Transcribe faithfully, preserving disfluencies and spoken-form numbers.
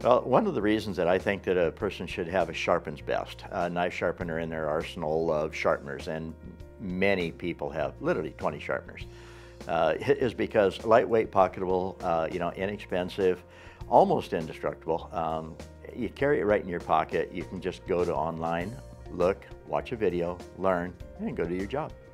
Well, one of the reasons that I think that a person should have a Sharpens vest, a knife sharpener in their arsenal of sharpeners, and many people have literally twenty sharpeners, uh, is because lightweight, pocketable, uh, you know, inexpensive, almost indestructible. Um, you carry it right in your pocket. You can just go to online, look, watch a video, learn, and go do your job.